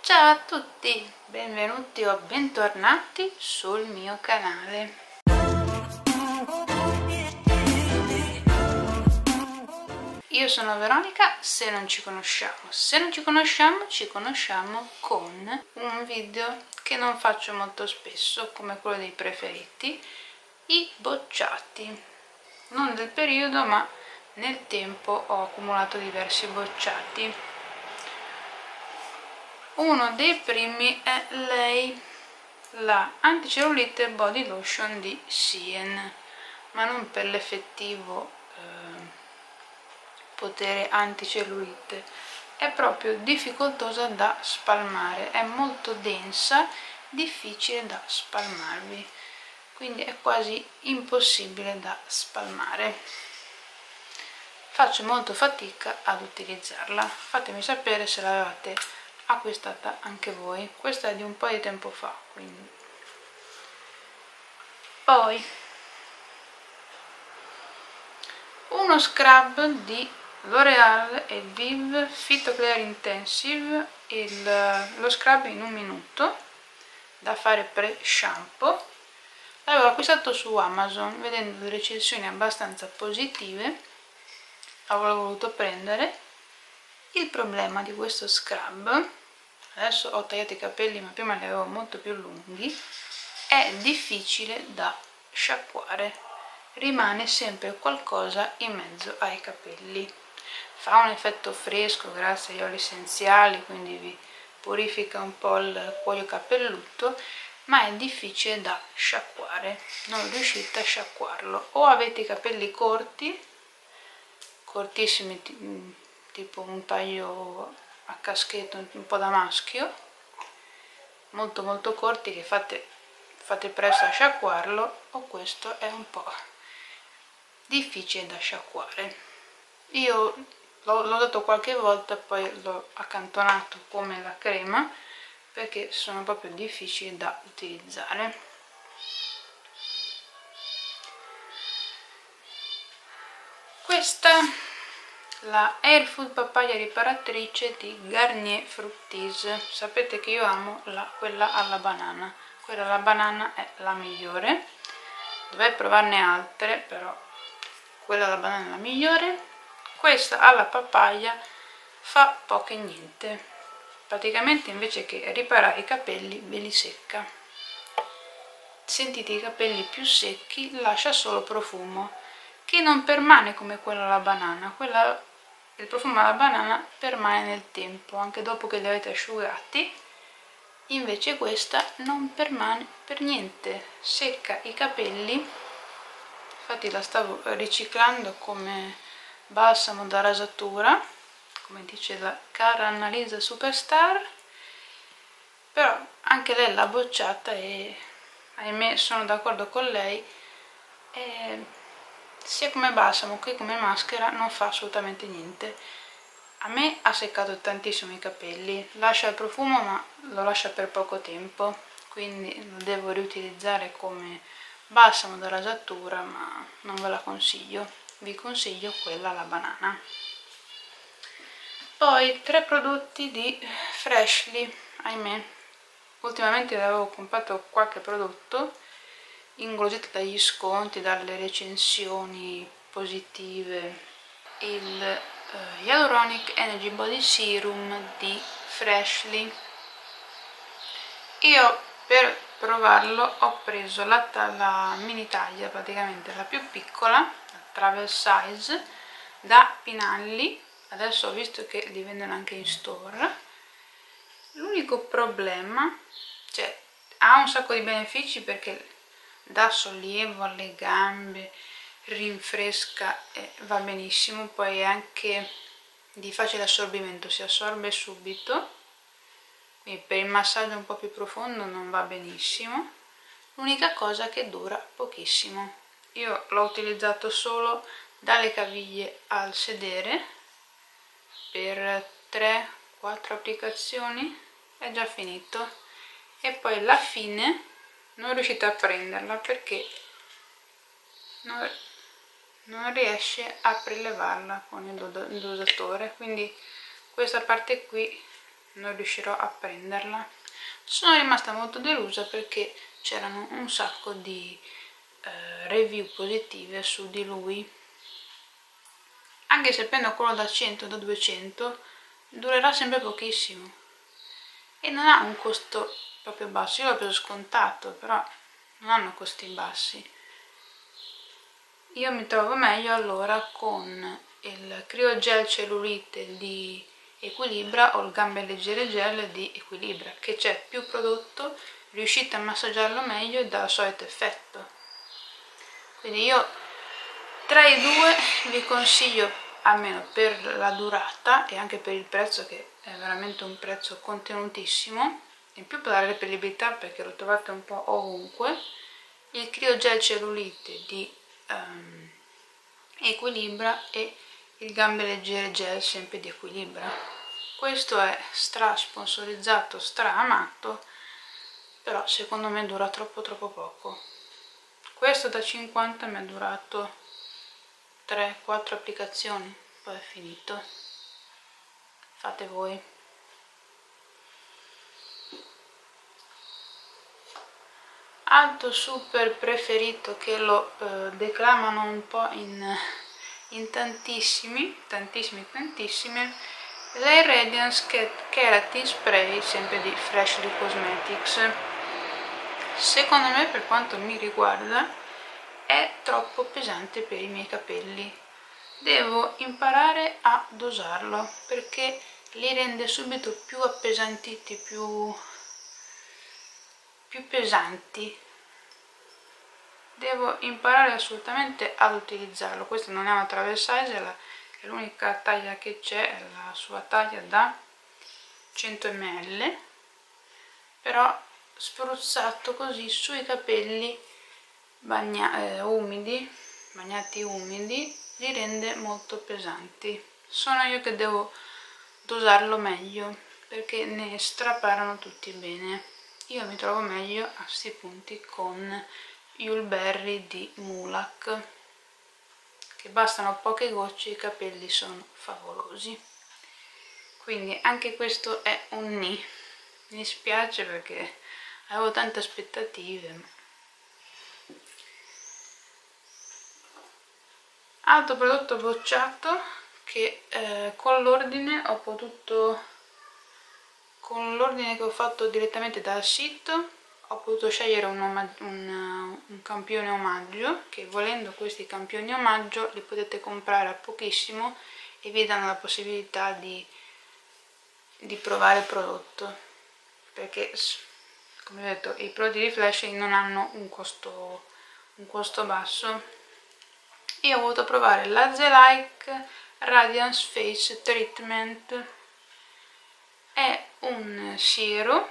Ciao a tutti, benvenuti o bentornati sul mio canale. Io sono Veronica, se non ci conosciamo con un video che non faccio molto spesso, come quello dei preferiti, i bocciati. Non del periodo, ma nel tempo ho accumulato diversi bocciati. Uno dei primi è lei, la Anticellulite Body Lotion di Sien, ma non per l'effettivo potere anticellulite, è proprio difficoltosa da spalmare, è molto densa, difficile da spalmarvi, quindi è quasi impossibile da spalmare. Faccio molto fatica ad utilizzarla, fatemi sapere se l'avevate acquistata anche voi. Questa è di un po' di tempo fa, quindi. Poi uno scrub di L'Oreal e Vive Phyto Clear Intensive, lo scrub in un minuto da fare pre-shampoo. L'avevo acquistato su Amazon, vedendo le recensioni abbastanza positive avevo voluto prendere. Il problema di questo scrub, adesso ho tagliato i capelli ma prima li avevo molto più lunghi, è difficile da sciacquare, rimane sempre qualcosa in mezzo ai capelli. Fa un effetto fresco grazie agli oli essenziali, quindi vi purifica un po' il cuoio capelluto, ma è difficile da sciacquare, non riuscite a sciacquarlo. O avete i capelli corti, cortissimi, tipo un taglio a caschetto un po' da maschio, molto corti, che fate presto a sciacquarlo, o questo è un po' difficile da sciacquare. Io l'ho usato qualche volta, poi l'ho accantonato come la crema perché sono proprio difficili da utilizzare. Questa, la Air Food Papaya riparatrice di Garnier Fructis. Sapete che io amo quella alla banana. Quella alla banana è la migliore. Dovrei provarne altre, però quella alla banana è la migliore. Questa alla papaya fa poco e niente. Praticamente invece che riparare i capelli ve li secca. Sentite i capelli più secchi, lascia solo profumo, che non permane come quella alla banana. Il profumo alla banana permane nel tempo, anche dopo che li avete asciugati. Invece questa non permane per niente, secca i capelli. Infatti la stavo riciclando come balsamo da rasatura, come dice la cara Annalisa Superstar, però anche lei l'ha bocciata e ahimè sono d'accordo con lei. Sia come balsamo che come maschera non fa assolutamente niente. A me ha seccato tantissimo i capelli, lascia il profumo ma lo lascia per poco tempo, quindi lo devo riutilizzare come balsamo da rasatura, ma non ve la consiglio. Vi consiglio quella alla banana. Poi 3 prodotti di Freshly, ahimè ultimamente avevo comprato qualche prodotto ingolosito dagli sconti, dalle recensioni positive. Il Hyaluronic Energy Body Serum di Freshly. Io per provarlo ho preso la mini taglia, praticamente la più piccola, la travel size, da Pinalli. Adesso ho visto che li vendono anche in store. L'unico problema, cioè ha un sacco di benefici perché dà sollievo alle gambe, rinfresca e va benissimo, poi è anche di facile assorbimento, si assorbe subito, quindi per il massaggio un po' più profondo non va benissimo. L'unica cosa è che dura pochissimo. Io l'ho utilizzato solo dalle caviglie al sedere per 3-4 applicazioni, è già finito, e poi alla fine non riuscite a prenderla perché non riesce a prelevarla con il dosatore, quindi questa parte qui non riuscirò a prenderla. Sono rimasta molto delusa perché c'erano un sacco di review positive su di lui, anche se prendo quello da 100, da 200 durerà sempre pochissimo e non ha un costo proprio basso. Io l'ho preso scontato, però non hanno costi bassi. Io mi trovo meglio allora con il Cryogel Cellulite di Equilibra o il Gambe Leggere Gel di Equilibra, che c'è più prodotto, riuscite a massaggiarlo meglio e dà il solito effetto. Quindi io tra i due vi consiglio, almeno per la durata e anche per il prezzo, che è veramente un prezzo contenutissimo, in più per la reperibilità perché lo trovate un po' ovunque, il Cryogel Cellulite di Equilibra e il Gambe Leggere Gel sempre di Equilibra. Questo è stra sponsorizzato, stra amato, però secondo me dura troppo poco. Questo da 50 mi è durato 3-4 applicazioni, poi è finito. Fate voi. Altro super preferito che lo declamano un po' in tantissime, l'Air Radiance Keratin Spray, sempre di Freshly Cosmetics. Secondo me, per quanto mi riguarda, è troppo pesante per i miei capelli. Devo imparare a dosarlo perché li rende subito più appesantiti, più pesanti. Devo imparare assolutamente ad utilizzarlo. Questa non è una travel size, è l'unica taglia che c'è, è la sua taglia da 100 ml, però spruzzato così sui capelli bagnati umidi li rende molto pesanti. Sono io che devo dosarlo meglio perché ne straparano tutti bene. Io mi trovo meglio a questi punti con Yulberry di Mulac, che bastano poche gocce e i capelli sono favolosi. Quindi anche questo è un ni. Mi spiace perché avevo tante aspettative. Altro prodotto bocciato che con l'ordine che ho fatto direttamente dal sito ho potuto scegliere un campione omaggio, che volendo questi campioni omaggio li potete comprare a pochissimo e vi danno la possibilità di provare il prodotto, perché come ho detto i prodotti di Flashing non hanno un costo basso. Io ho voluto provare la The Like Radiance Face Treatment. È un siero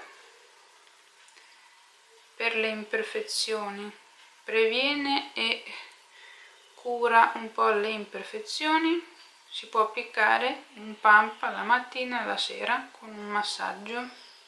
per le imperfezioni, previene e cura un po' le imperfezioni. Si può applicare un pump la mattina e la sera con un massaggio.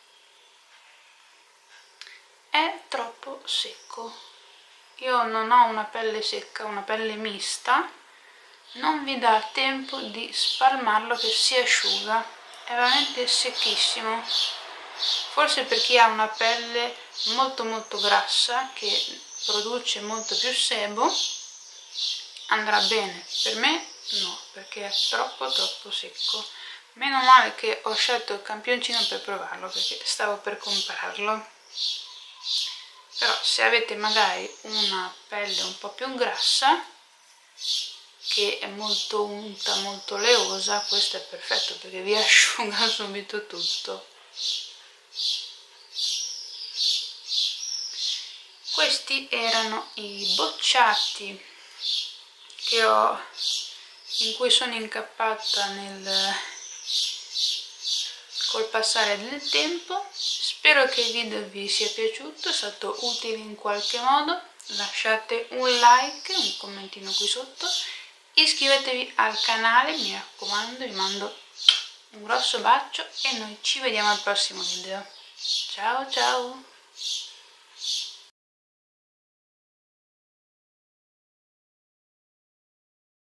È troppo secco. Io non ho una pelle secca, una pelle mista, non vi dà tempo di spalmarlo che si asciuga, è veramente secchissimo. Forse per chi ha una pelle molto grassa che produce molto più sebo andrà bene, per me no, perché è troppo secco. Meno male che ho scelto il campioncino per provarlo, perché stavo per comprarlo. Però se avete magari una pelle un po' più grassa, che è molto unta, molto oleosa, questo è perfetto perché vi asciuga subito tutto. Questi erano i bocciati in cui sono incappata col passare del tempo. Spero che il video vi sia piaciuto, è stato utile in qualche modo. Lasciate un like, un commentino qui sotto, iscrivetevi al canale, mi raccomando, vi mando un grosso bacio e noi ci vediamo al prossimo video. Ciao ciao!